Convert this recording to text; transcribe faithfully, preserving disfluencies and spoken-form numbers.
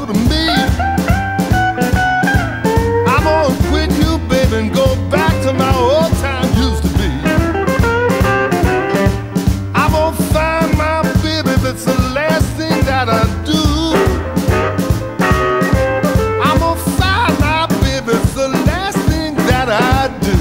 to me. I'm gonna quit you, baby, and go back to my old time used to be. I'm gonna find my baby, that's the last thing that I do. I'm gonna find my baby, it's the last thing that I do.